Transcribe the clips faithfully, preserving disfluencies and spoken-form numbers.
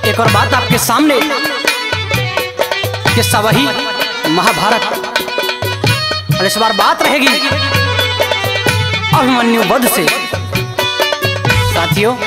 एक और बात आपके सामने, किस्सा वही महाभारत, और इस बार बात रहेगी अभिमन्यु वध से। साथियों,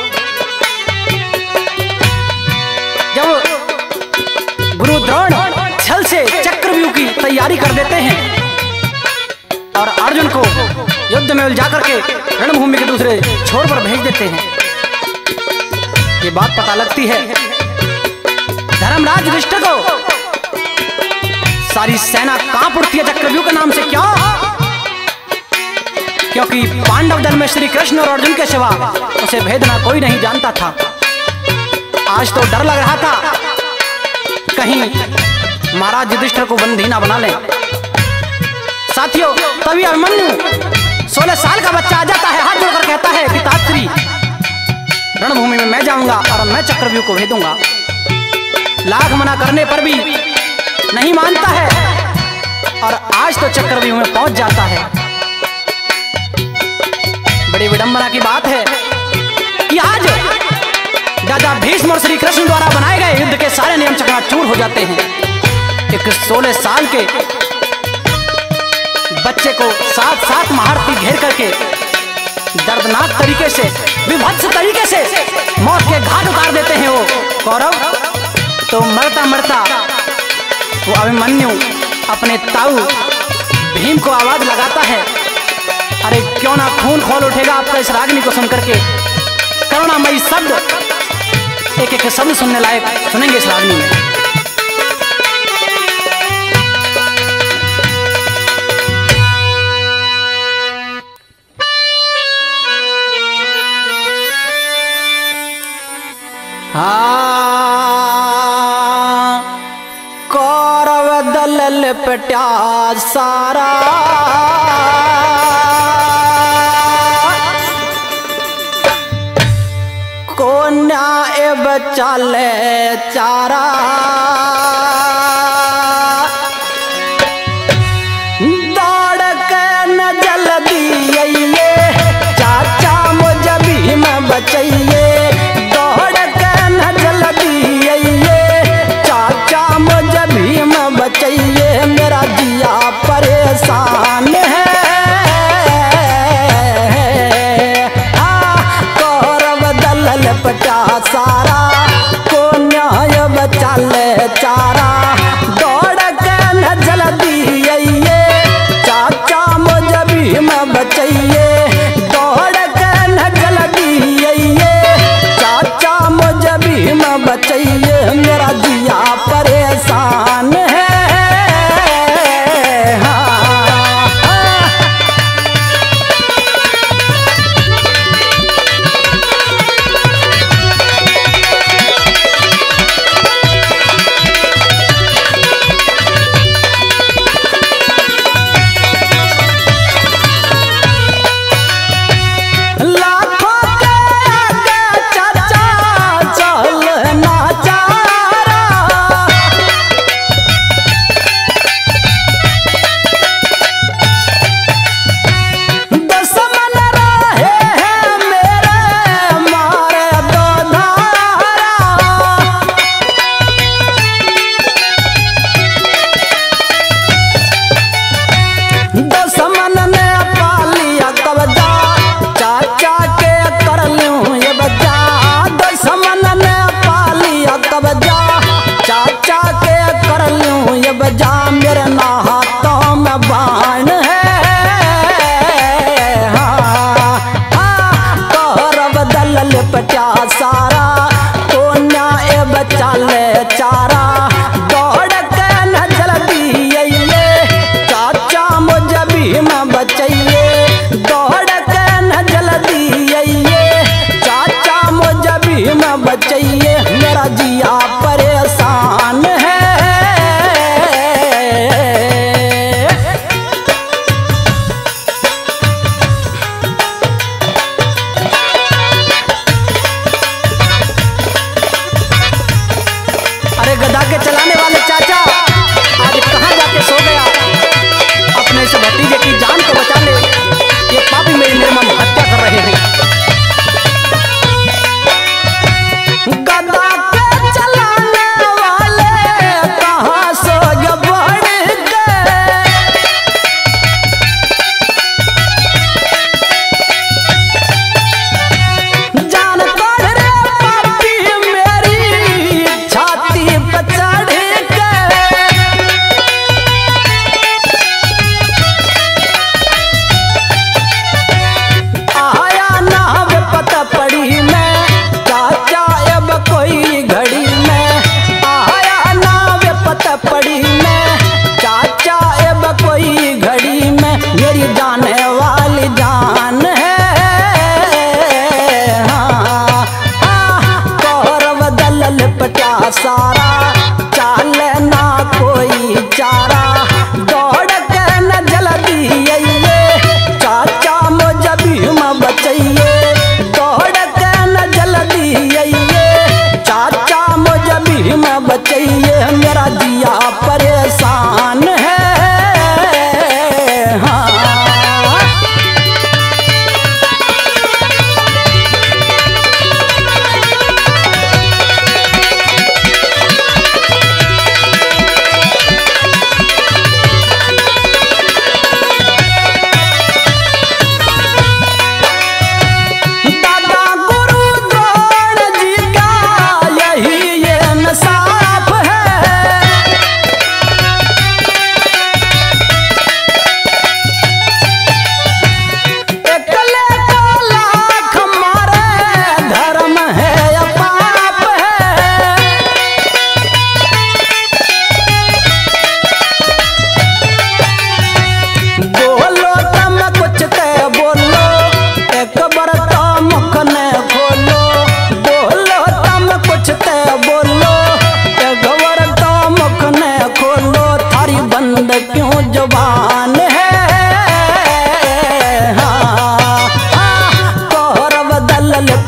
जब गुरु द्रोण छल से चक्रव्यूह की तैयारी कर देते हैं और अर्जुन को युद्ध में उलझा करके रणभूमि के दूसरे छोर पर भेज देते हैं, ये बात पता लगती है धर्मराज युधिष्ठिर को। सारी सेना कांप उठती है चक्रव्यूह के नाम से। क्यों? क्योंकि पांडव दल में श्री कृष्ण और अर्जुन के सिवा उसे भेदना कोई नहीं जानता था। आज तो डर लग रहा था कहीं महाराज युधिष्ठिर को बंदी ना बना लें। साथियों, तभी अभिमन्यु सोलह साल का बच्चा आ जाता है, हाथ जोड़कर कहता है पिताश्री, रणभूमि में मैं जाऊंगा और मैं चक्रव्यूह को भेदूंगा। लाख मना करने पर भी नहीं मानता है और आज तो चक्रव्यूह में पहुंच जाता है। बड़ी विडंबना की बात है कि आज दादा भीष्म और श्री कृष्ण द्वारा बनाए गए युद्ध के सारे नियम चकनाचूर हो जाते हैं। एक सोलह साल के बच्चे को साथ साथ महारथी घेर करके दर्दनाक तरीके से, विभत्स तरीके से मौत के घाट उतार देते हैं वो कौरव। तो मरता मरता वो अभिमन्यु अपने ताऊ भीम को आवाज लगाता है, अरे क्यों ना खून खोल उठेगा आपका इस रागिनी को सुन करके। करुणामयी शब्द, एक एक शब्द सुनने लायक सुनेंगे इस रागिनी में। कौरव दल लपटा सारा, कोन्या ए बचा ले चारा, दौड़ के न जल्दी आइए चाचा मुझे भीम बचाइए, बचाइए मेरा जिया परेशान है। कौरव दल लपटा सारा, को न्याय बचा ले चारा, दौड़ के न जल्दी आइए चाचा मुझे भीम बचाइए, दौड़ के न जल्दी आइए चाचा मुझे भीम बचाइए मेरा जिया परेशान है।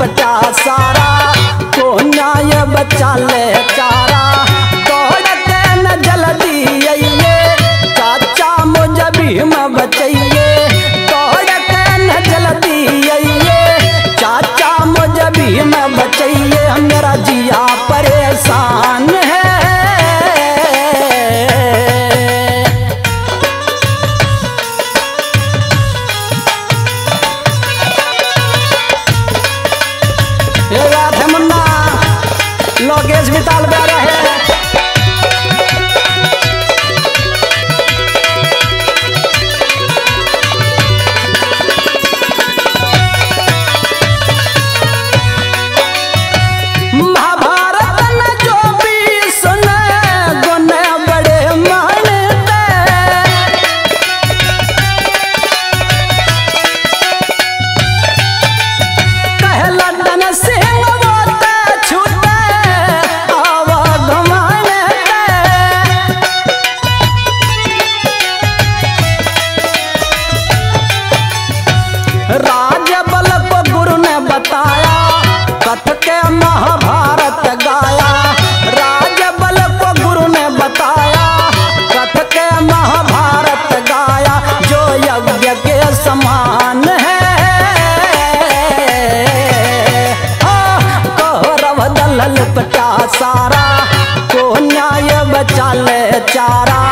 लपटा सारा, को न्याय बचा ले चारा। दौड़ते न जल्दी आइए, चाचा मुझे भीम बचैये। दौड़ते न जल्दी आइए, चाचा मुझे भीम बचैये। मेरा जिया परेशान है, लोकेश मिताल प्यारा है। महाभारत न जो भी सुने, गुने बड़े मानते। कहला धन सिंह राज बल को गुरु ने बताया, कथ के महाभारत गाया। राज बल को गुरु ने बताया, कथ के महाभारत गाया। जो यज्ञ के समान है, कौरव दल लपटा सारा, को न्याय बचा ले चारा।